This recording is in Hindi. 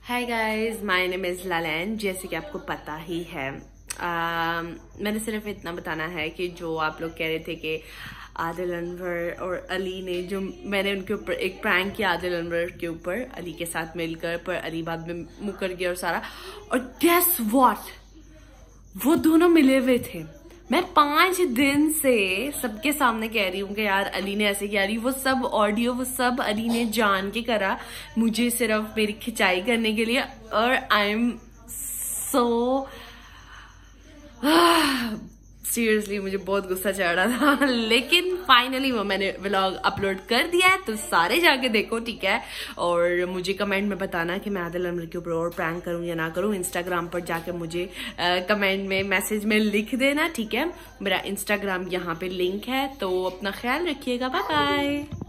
Hi guys, my name is Lalain. जैसे कि आपको पता ही है, मैंने सिर्फ इतना बताना है कि जो आप लोग कह रहे थे कि आदिलनवर और अली ने, जो मैंने उनके ऊपर एक प्रैंक किया आदिलनवर के ऊपर अली के साथ मिलकर, पर अली बाद में मुकर गया और सारा। और गेस व्हाट, वो दोनों मिले हुए थे। मैं 5 दिन से सबके सामने कह रही हूँ कि यार अली ने ऐसे किया। वो सब ऑडियो, वो सब अली ने जान के करा, मुझे सिर्फ मेरी खिंचाई करने के लिए। और आई एम सो सीरियसली मुझे बहुत गुस्सा चढ़ रहा था, लेकिन फाइनली वो मैंने व्लॉग अपलोड कर दिया है, तो सारे जाके देखो, ठीक है। और मुझे कमेंट में बताना कि मैं आदिलनवर के ऊपर और प्रैंक करूं या ना करूं। इंस्टाग्राम पर जाके मुझे कमेंट में, मैसेज में लिख देना, ठीक है। मेरा इंस्टाग्राम यहाँ पे लिंक है, तो अपना ख्याल रखिएगा। Bye bye.